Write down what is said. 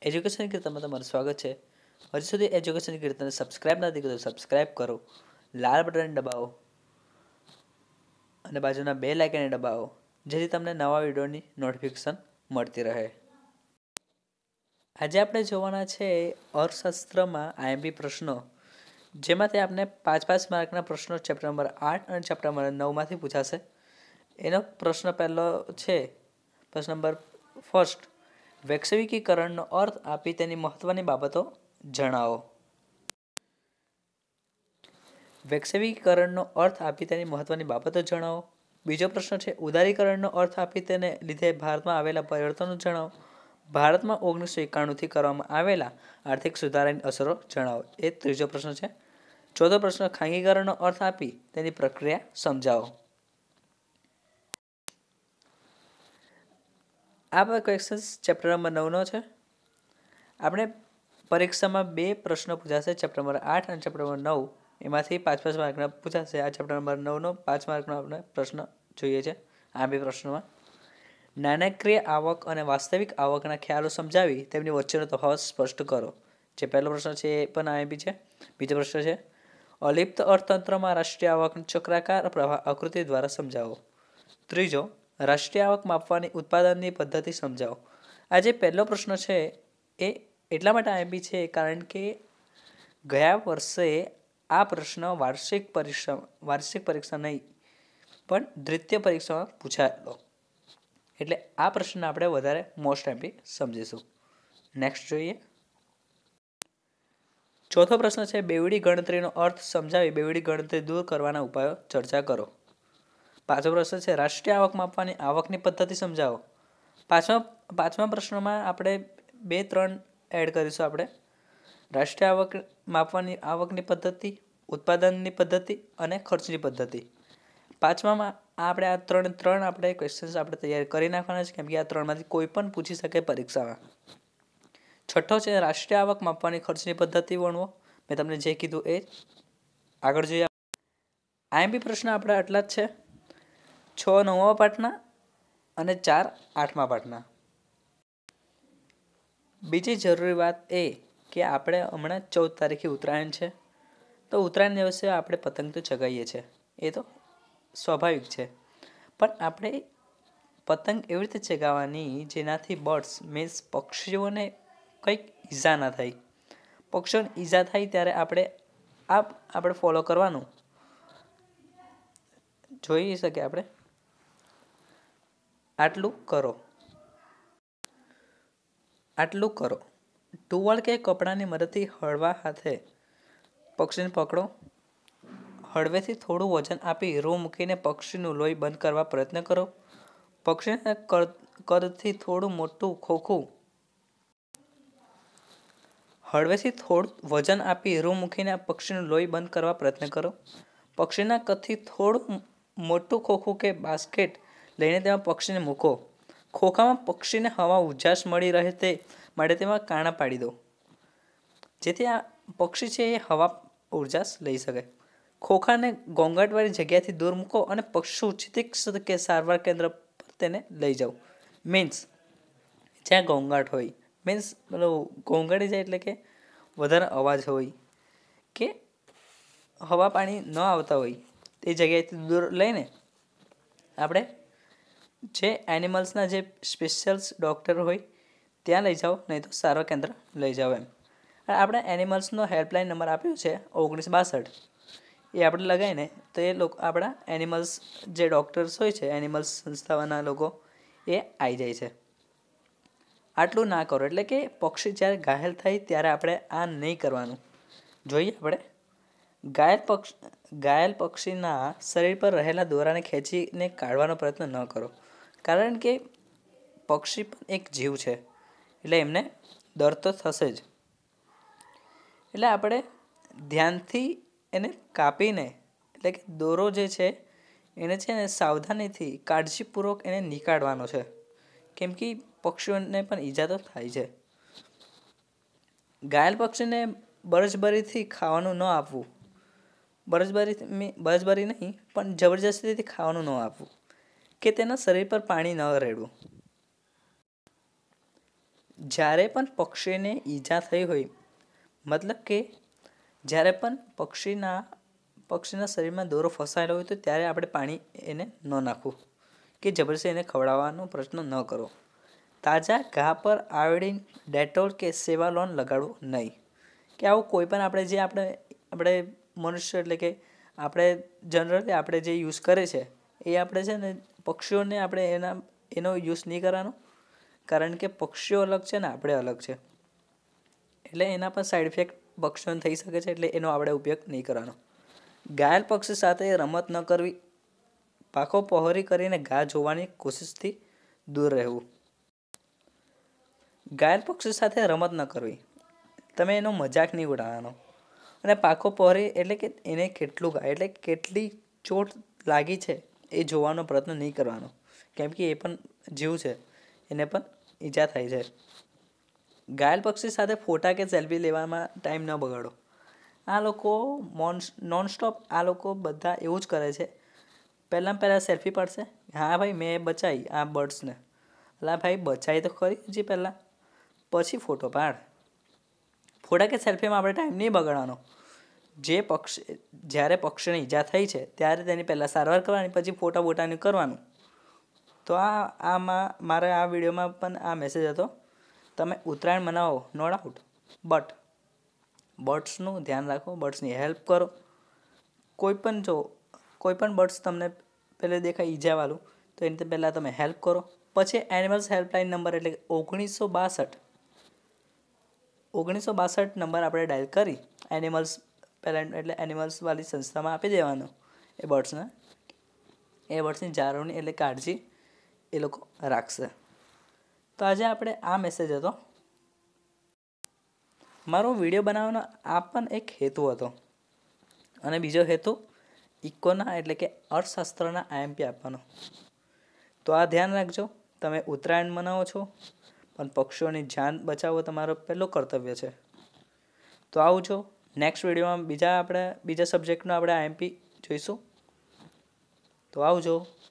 Education કીર્તનમાં તમારું સ્વાગત છે. હજી સુધી એજ્યુકેશન કીર્તનને સબસ્ક્રાઇબ નથી કર્યું તો સબસ્ક્રાઇબ કરો, લાલ બટન દબાવો અને બાજુના બેલ આઇકનને દબાવો જેથી તમને નવા વિડીયોની નોટિફિકેશન મળતી રહે. આજે આપણે જોવાના છે અર્થશાસ્ત્રમાં આઈએમપી પ્રશ્નો, જેમાંથી આપણે 5-5 માર્કના પ્રશ્નો ચેપ્ટર નંબર 8 અને ચેપ્ટર નંબર 9માંથી પૂછાશે. એનો પ્રશ્ન પહેલો છે, પ્રશ્ન નંબર ફર્સ્ટ, વૈશ્વિકીકરણનો અર્થ આપી તેની મહત્વની બાબતો જણાવો. વૈશ્વિકીકરણનો અર્થ આપી તેની મહત્વની બાબતો જણાવો. બીજો પ્રશ્ન છે, ઉદારીકરણનો અર્થ આપી તેને લીધે ભારતમાં આવેલા પરિવર્તનો જણાવો. ભારતમાં 1991થી કરવામાં આવેલા આર્થિક સુધારાની અસરો જણાવો. એ ત્રીજો પ્રશ્ન છે. ચોથો પ્રશ્ન, ખાનગીકરણનો અર્થ આપી તેની પ્રક્રિયા સમજાવો. આ બધા ક્વેશ્ચન્સ ચેપ્ટર નંબર 9નો છે. આપણે પરીક્ષામાં 2 પ્રશ્નો પૂછાશે, ચેપ્ટર નંબર 8 અને ચેપ્ટર નંબર 9. એમાંથી 5-5 માર્કના પૂછાશે. આ ચેપ્ટર નંબર 9નો 5 માર્કનો આપણે પ્રશ્ન જોઈએ છે. આ 2 પ્રશ્નોમાં નાણાકીય આવક અને વાસ્તવિક આવકના ખ્યાલો સમજાવી તેમની વચ્ચેનો તફાવત સ્પષ્ટ કરો. જે પહેલો પ્રશ્ન છે એ પણ આઈએમપી છે. બીજો પ્રશ્ન છે, અલિપ્ત અર્થતંત્રમાં રાષ્ટ્રીય આવકનો ચક્રાકાર પ્રવાહ આકૃતિ દ્વારા સમજાવો. ત્રીજો, રાષ્ટ્રીય આવક માપવાની ઉત્પાદનની પદ્ધતિ સમજાવો. આ જે પહેલો પ્રશ્ન છે એ એટલા માટે આઈએમપી છે કારણ કે ગયા વર્ષે આ પ્રશ્ન વાર્ષિક પરીક્ષા નહીં પણ દ્વિતીય પરીક્ષામાં પૂછાયેલો. એટલે આ પ્રશ્ન આપણે વધારે મોસ્ટ આઈએમપી સમજીશું. નેક્સ્ટ જોઈએ. ચોથો પ્રશ્ન છે, બેવડી ગણતરીનો અર્થ સમજાવી બેવડી ગણતરી દૂર કરવાના ઉપાયો ચર્ચા કરો. પાંચમો પ્રશ્ન છે, રાષ્ટ્રીય આવક માપવાની આવકની પદ્ધતિ સમજાવો. પાંચમા પ્રશ્નમાં આપણે 2-3 એડ કરીશું. આપણે રાષ્ટ્રીય આવક માપવાની આવકની પદ્ધતિ, ઉત્પાદનની પદ્ધતિ અને ખર્ચની પદ્ધતિ. પાંચમામાં આપણે આ ત્રણ આપણે ક્વેશ્ચન્સ આપણે તૈયાર કરી નાખવાના છે, કેમ કે આ ત્રણમાંથી કોઈ પણ પૂછી શકે પરીક્ષામાં. છઠ્ઠો છે, રાષ્ટ્રીય આવક માપવાની ખર્ચની પદ્ધતિ વર્ણવો. મેં તમને જે કીધું એ. આગળ જોઈએ. આઈએમપી પ્રશ્ન આપણે આટલા જ છે, 6 9મા પાઠના અને 4 8મા પાઠના. બીજી જરૂરી વાત એ કે આપણે હમણાં 14 તારીખે ઉત્તરાયણ છે, તો ઉત્તરાયણ દિવસે આપણે પતંગ તો ચગાવીએ છીએ, એ તો સ્વાભાવિક છે. પણ આપણે પતંગ એવી રીતે ચગાવવાની જેનાથી બર્ડ્સ મીન્સ પક્ષીઓને કંઈક ઈજા ના થાય. પક્ષીઓને ઈજા થાય ત્યારે આપણે ફોલો કરવાનું. જોઈ શકે આપણે આટલું કરો. ટુવાલ કે કપડાની મદદથી હળવા હાથે પક્ષીને પકડો. હળવેથી થોડું વજન આપી રૂ મૂકીને પક્ષીનું લોહી બંધ કરવા પ્રયત્ન કરો. પક્ષીના કદથી થોડું મોટું ખોખું હળવેથી થોડું વજન આપી રૂ મૂકીને પક્ષીનું લોહી બંધ કરવા પ્રયત્ન કરો. પક્ષીના કદથી થોડું મોટું ખોખું કે બાસ્કેટ લઈને તેમાં પક્ષીને મૂકો. ખોખામાં પક્ષીને હવા ઉજાસ મળી રહે તે માટે તેમાં કાણા પાડી દો, જેથી આ પક્ષી છે એ હવા ઉજાસ લઈ શકે. ખોખાને ઘોંઘાટવાળી જગ્યાથી દૂર મૂકો અને પશુ ચિકિત્સક કે સારવાર કેન્દ્ર પર તેને લઈ જાઓ. મીન્સ જ્યાં ઘોંઘાટ હોય, મીન્સ ઘોંઘાટી જાય એટલે કે વધારે અવાજ હોય કે હવા પાણી ન આવતા હોય તે જગ્યાએથી દૂર લઈને આપણે જે એનિમલ્સના જે સ્પેશિયલ ડૉક્ટર હોય ત્યાં લઈ જાઓ, નહીં તો સારવાર કેન્દ્ર લઈ જાઓ એમ. આપણે એનિમલ્સનો હેલ્પલાઇન નંબર આપ્યો છે 1962. એ આપણે લગાવીને તો એ લોકો આપણા એનિમલ્સ જે ડૉક્ટર્સ હોય છે, એનિમલ્સ સંસ્થાના લોકો એ આવી જાય છે. આટલું ના કરો, એટલે કે પક્ષી જ્યારે ઘાયલ થાય ત્યારે આપણે આ નહીં કરવાનું. જોઈએ આપણે ઘાયલ પક્ષીના શરીર પર રહેલા દોરાને ખેંચીને કાઢવાનો પ્રયત્ન ન કરો, કારણ કે પક્ષી પણ એક જીવ છે, એટલે એમને દર્દ તો થશે જ. એટલે આપણે ધ્યાનથી એને કાપીને, એટલે કે દોરો જે છે એને છે ને સાવધાનીથી કાળજીપૂર્વક એને નીકાળવાનો છે, કેમ કે પક્ષીઓને પણ ઈજા તો થાય છે. ઘાયલ પક્ષીને બળજબરીથી ખાવાનું ન આપવું. બળજબરી નહીં પણ જબરજસ્તીથી ખાવાનું ન આપવું કે તેના શરીર પર પાણી ન રેડવું. જ્યારે પણ પક્ષીને ઈજા થઈ હોય, મતલબ કે જ્યારે પણ પક્ષીના શરીરમાં દોરો ફસાયેલો હોય તો ત્યારે આપણે પાણી એને ન નાખવું કે જબરજસ્તી એને ખવડાવવાનો પ્રયત્ન ન કરો. તાજા ઘા પર આયોડિન, ડેટોલ કે સેવાલોન લગાડવું નહીં. કે આવું કોઈ પણ આપણે મનુષ્ય એટલે કે આપણે જનરલી આપણે જે યુઝ કરે છે એ આપણે છે ને પક્ષીઓને આપણે એનો યુઝ નહીં કરવાનો. કારણ કે પક્ષીઓ અલગ છે ને આપણે અલગ છે, એટલે એના પર સાઈડ ઇફેક્ટ પક્ષીઓને થઈ શકે છે, એટલે એનો આપણે ઉપયોગ નહીં કરવાનો. ઘાયલ પક્ષી સાથે રમત ન કરવી. પાંખો પહોળી કરીને ઘા જોવાની કોશિશથી દૂર રહેવું. ઘાયલ પક્ષી સાથે રમત ન કરવી. તમે એનો મજાક નહીં ઉડાવવાનો. અને પાંખો પહોળી એટલે કે એને કેટલું એટલે કેટલી ચોટ લાગી છે એ જોવાનો પ્રયત્ન નહીં કરવાનો, કેમ કે એ પણ જીવ છે, એને પણ ઈજા થાય છે. ઘાયલ પક્ષી સાથે ફોટા કે સેલ્ફી લેવામાં ટાઈમ ન બગાડો. આ લોકો નોનસ્ટોપ આ લોકો બધા એવું જ કરે છે. પહેલાં સેલ્ફી પાડશે, હા ભાઈ મેં બચાવી આ બર્ડ્સને. અલા ભાઈ બચાવી તો ખરી હજી પહેલાં, પછી ફોટો પાડ. ફોટા કે સેલ્ફીમાં આપણે ટાઈમ નહીં બગાડવાનો. જ્યારે પક્ષીને ઈજા થઈ છે ત્યારે તેની પહેલાં સારવાર કરવાની, પછી ફોટા બોટાનું કરવાનું. તો આમાં મારે આ વિડીયોમાં પણ આ મેસેજ હતો. તમે ઉત્તરાયણ મનાવો નો ડાઉટ, બટ બર્ડ્સનું ધ્યાન રાખો, બર્ડ્સની હેલ્પ કરો. કોઈ પણ બર્ડ્સ તમને પહેલે દેખાય ઈજાવાળું તો એની પહેલાં તમે હેલ્પ કરો. પછી એનિમલ્સ હેલ્પલાઇન નંબર એટલે 1962 નંબર આપણે ડાયલ કરી એનિમલ્સવાળી સંસ્થામાં આપી દેવાનો એ બર્ડ્સને. એ બર્ડ્સની જાળવણી એટલે કાળજી એ લોકો રાખશે. તો આજે આપણે આ મેસેજ હતો. મારો વિડીયો બનાવવાનો આ પણ એક હેતુ હતો, અને બીજો હેતુ ઇકોના એટલે કે અર્થશાસ્ત્રના આઈએમપી આપવાનો. તો આ ધ્યાન રાખજો. તમે ઉત્તરાયણ મનાવો છો, પણ પક્ષીઓની જાન બચાવવો તમારો પહેલું કર્તવ્ય છે. તો આવજો. નેક્સ્ટ વિડીયોમાં બીજા સબ્જેક્ટનો આપણે આઈએમપી જોઈશું. તો આવજો.